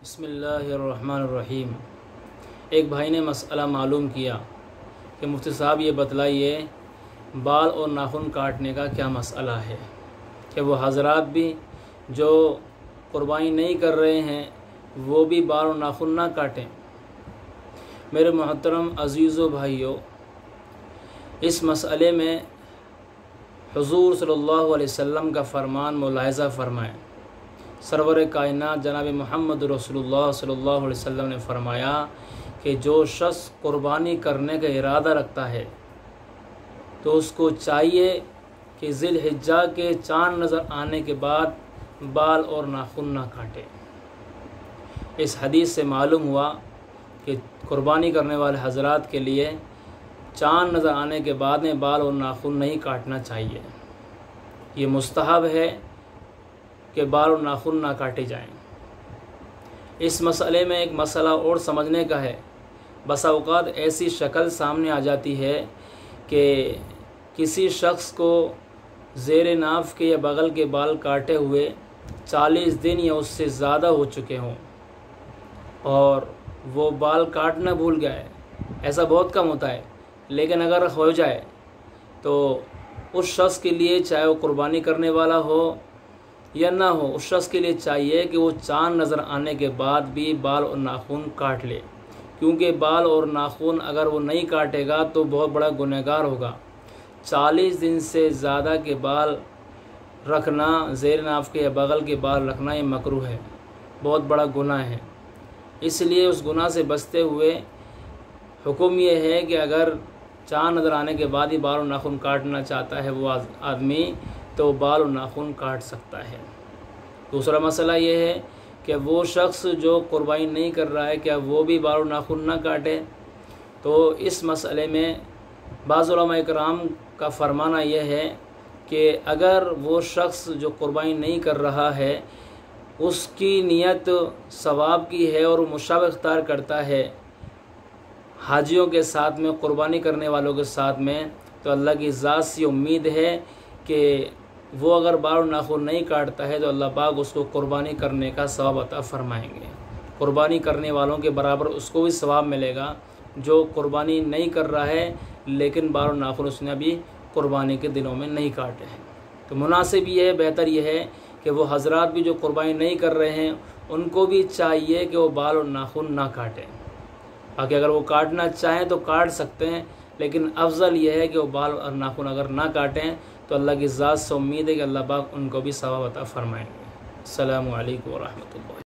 بسم اللہ الرحمن الرحیم۔ ایک بھائی نے مسئلہ معلوم کیا کہ مفتی صاحب یہ بتلائیے بال اور ناخن کاٹنے کا کیا مسئلہ ہے کہ وہ حضرات بھی جو قربانی نہیں کر رہے ہیں وہ بھی بال اور ناخن نہ کاٹیں۔ میرے محترم عزیزو بھائیو، اس مسئلے میں حضور صلی اللہ علیہ وسلم کا فرمان ملاحظہ فرمائیں۔ سرور کائنات جناب محمد رسول اللہ صلی اللہ علیہ وسلم نے فرمایا کہ جو شخص قربانی کرنے کا ارادہ رکھتا ہے تو اس کو چاہیے کہ ذی الحجہ کے چاند نظر آنے کے بعد بال اور ناخن نہ کاٹے۔ اس حدیث سے معلوم ہوا کہ قربانی کرنے والے حضرات کے لیے چاند نظر آنے کے بعد میں بال اور ناخن نہیں کاٹنا چاہیے۔ یہ مستحب ہے کہ بال اور ناخن نہ کاٹے جائیں۔ اس مسئلے میں ایک مسئلہ اور سمجھنے کا ہے۔ بسا اوقات ایسی شکل سامنے آ جاتی ہے کہ کسی شخص کو زیر ناف کے یا بغل کے بال کاٹے ہوئے 40 دن یا اس سے زیادہ ہو چکے ہوں اور وہ بال کاٹنا بھول گیا ہے۔ ایسا بہت کم ہوتا ہے، لیکن اگر ہو جائے تو اس شخص کے لیے، چاہے وہ قربانی کرنے والا ہو یا نہ ہو، اس شخص کے لیے چاہیے کہ وہ چاند نظر آنے کے بعد بھی بال اور ناخن کاٹ لے، کیونکہ بال اور ناخن اگر وہ نہیں کاٹے گا تو بہت بڑا گنہگار ہوگا۔ 40 دن سے زیادہ کے بال رکھنا، زیر ناف کے یا بغل کے بال رکھنا، یہ مکروہ ہے، بہت بڑا گناہ ہے۔ اس لیے اس گناہ سے بچتے ہوئے حکم یہ ہے کہ اگر چاند نظر آنے کے بعد ہی بال اور ناخن کاٹنا چاہتا ہے وہ آدمی تو بال اور ناخن کاٹ سکتا ہے۔ دوسرا مسئلہ یہ ہے کہ وہ شخص جو قربانی نہیں کر رہا ہے کیا وہ بھی بال اور ناخن نہ کاٹے؟ تو اس مسئلے میں بعض علماء کرام کا فرمانا یہ ہے کہ اگر وہ شخص جو قربانی نہیں کر رہا ہے اس کی نیت ثواب کی ہے اور وہ مشابہ اختیار کرتا ہے حاجیوں کے ساتھ میں، قربانی کرنے والوں کے ساتھ میں، تو اللہ کی ذات سے امید ہے کہ وہ اگر بال اور ناخن نہیں کاٹتا ہے تو اللہ پاک اس کو قربانی کرنے کا ثواب عطا فرمائیں گے۔ قربانی کرنے والوں کے برابر اس کو بھی ثواب ملے گا جو قربانی نہیں کر رہا ہے لیکن بال اور ناخن اس نے ابھی قربانی کے دنوں میں نہیں کاٹے ہیں۔ تو مناسب یہ ہے، بہتر یہ ہے کہ وہ حضرات بھی جو قربانی نہیں کر رہے ہیں ان کو بھی چاہیے کہ وہ بال اور ناخن نہ کاٹیں۔ باقی اگر وہ کاٹنا چاہیں تو کاٹ سکتے ہیں، لیکن افضل یہ ہے کہ وہ بال اور ناخن اگر نہ کاٹیں تو اللہ کی ذات سے امید ہے کہ اللہ پاک ان کو بھی ثواب عطا فرمائیں گے۔ السلام علیکم ورحمۃ اللہ۔